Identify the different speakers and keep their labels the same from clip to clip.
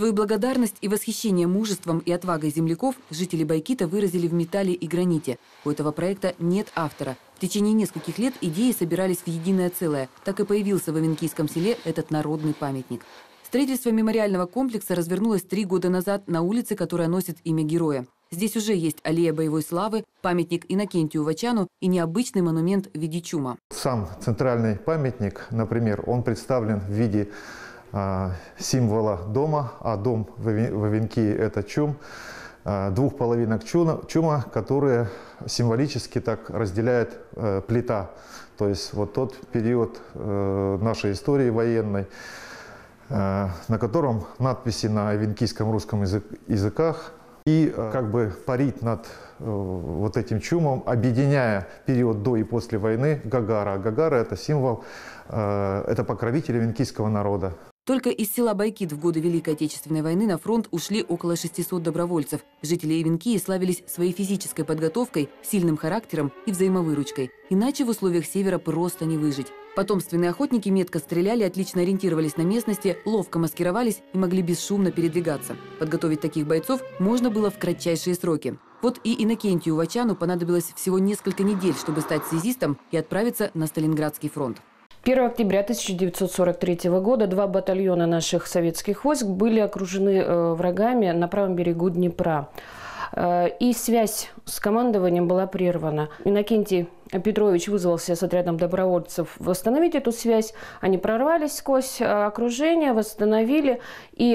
Speaker 1: Свою благодарность и восхищение мужеством и отвагой земляков жители Байкита выразили в металле и граните. У этого проекта нет автора. В течение нескольких лет идеи собирались в единое целое. Так и появился в Авенкийском селе этот народный памятник. Строительство мемориального комплекса развернулось 3 года назад на улице, которая носит имя героя. Здесь уже есть аллея боевой славы, памятник Иннокентию Вачану и необычный монумент в виде чума.
Speaker 2: Сам центральный памятник, например, он представлен в виде символа дома, а дом в Авенкии – это чум, 2 половинок чума, которые символически так разделяет плита. То есть вот тот период нашей истории военной, на котором надписи на авенкийском русском языках, и как бы парить над вот этим чумом, объединяя период до и после войны Гагара. Гагара – это символ, это покровитель авенкийского народа.
Speaker 1: Только из села Байкит в годы Великой Отечественной войны на фронт ушли около 600 добровольцев. Жители Авенкии славились своей физической подготовкой, сильным характером и взаимовыручкой. Иначе в условиях севера просто не выжить. Потомственные охотники метко стреляли, отлично ориентировались на местности, ловко маскировались и могли бесшумно передвигаться. Подготовить таких бойцов можно было в кратчайшие сроки. Вот и Иннокентию Вачану понадобилось всего несколько недель, чтобы стать связистом и отправиться на Сталинградский фронт.
Speaker 3: 1 октября 1943 года 2 батальона наших советских войск были окружены врагами на правом берегу Днепра. И связь с командованием была прервана. Иннокентий Петрович вызвался с отрядом добровольцев восстановить эту связь. Они прорвались сквозь окружение, восстановили. И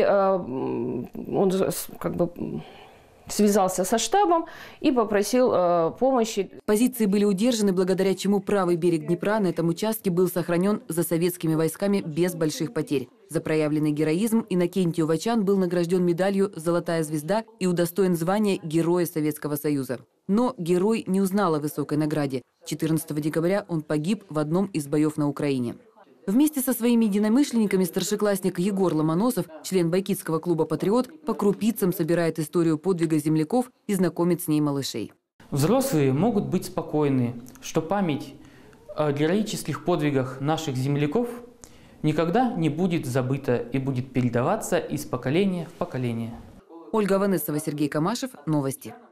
Speaker 3: он как бы связался со штабом и попросил помощи.
Speaker 1: Позиции были удержаны, благодаря чему правый берег Днепра на этом участке был сохранен за советскими войсками без больших потерь. За проявленный героизм Иннокентию Вачан был награжден медалью «Золотая звезда» и удостоен звания Героя Советского Союза. Но герой не узнал о высокой награде. 14 декабря он погиб в одном из боев на Украине. Вместе со своими единомышленниками старшеклассник Егор Ломоносов, член байкитского клуба «Патриот», по крупицам собирает историю подвига земляков и знакомит с ней малышей.
Speaker 4: Взрослые могут быть спокойны, что память о героических подвигах наших земляков никогда не будет забыта и будет передаваться из поколения в поколение.
Speaker 1: Ольга Ванессова, Сергей Камашев. Новости.